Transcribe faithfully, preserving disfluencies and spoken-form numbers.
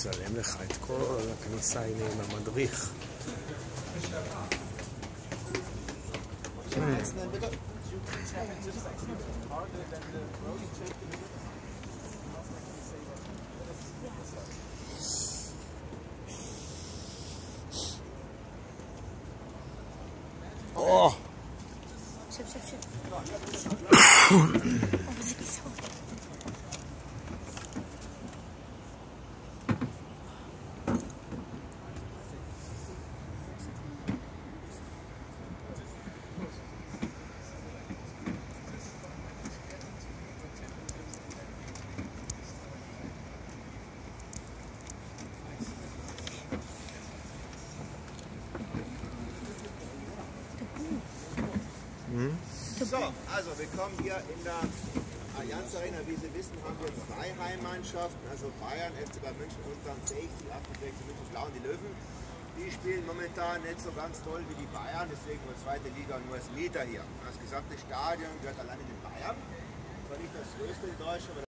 מצלם לך את כל הכניסה, הנה עם המדריך. Oh! שב, שב, שב. So, also willkommen hier in der Allianz Arena. Wie Sie wissen, haben wir zwei Heimmannschaften, also Bayern, F C Bayern München und dann sechzig, achtundsechzig München Blauen, die Löwen. Die spielen momentan nicht so ganz toll wie die Bayern, deswegen nur zweite Liga und nur als Mieter hier. Das gesamte Stadion gehört allein in den Bayern. Zwar nicht das größte in Deutschland,